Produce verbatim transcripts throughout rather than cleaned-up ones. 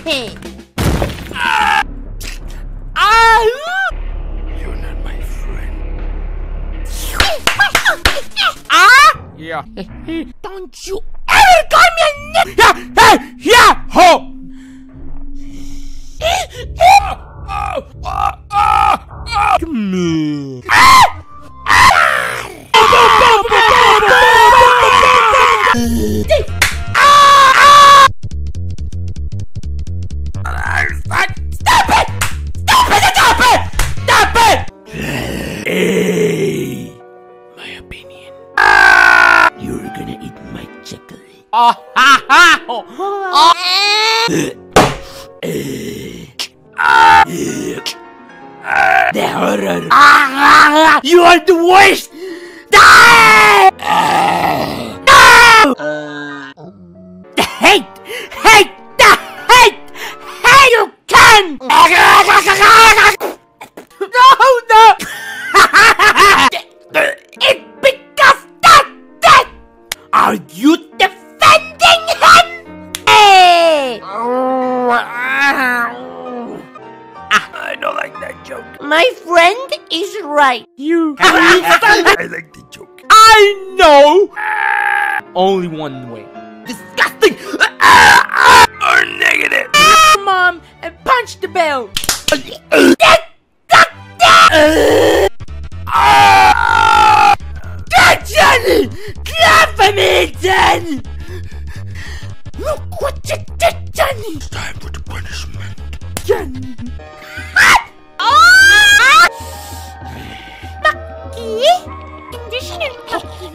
You're not my friend. Ah! Yeah. Don't you ever call me a nigga! Yeah! Hey! Yeah! Ho! Come here. Stop it! Stop it! Stop it! Stop it! Hey! My opinion. You're gonna eat my chocolate. Oh, ha, ha. Oh. The horror. You are the worst! Die! No! The hate! Hate! The hate! Hate you can! No, no! It because that that! Are you defending him? Hey! I don't like that joke. My friend is right. You. I like the joke. I know. Only one way. Disgusting. Or negative. Mom, and punch the bell. Get Johnny! Clap for me, Johnny! Look what you did, Johnny! It's time for the punishment. Johnny! Monkey! Conditioner Monkey!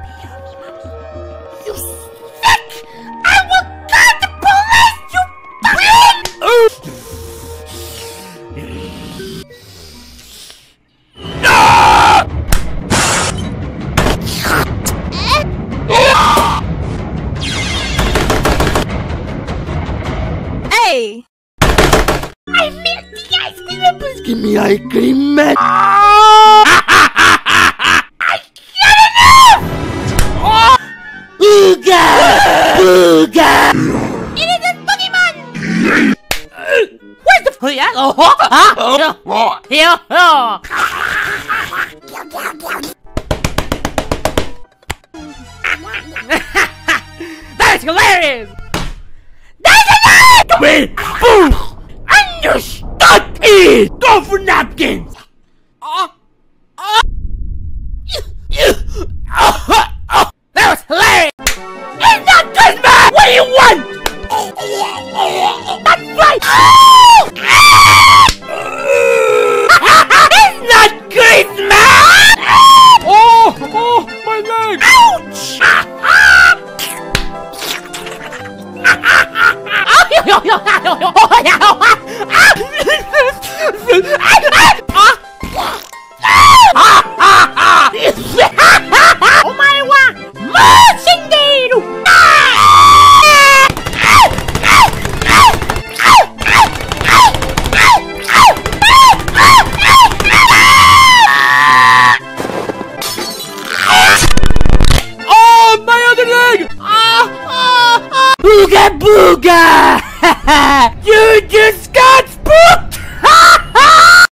You sick! I will call the police, you pig! Hey! I missed the ice cream! Please give me ice cream, man! I can't enough! Ooga! Ooga! It is a Pokemon! Where's the... Oh, yeah? Oh, oh, here! That's hilarious! That's hilarious! Come in! Boom! Understood! Eat! Go for napkins!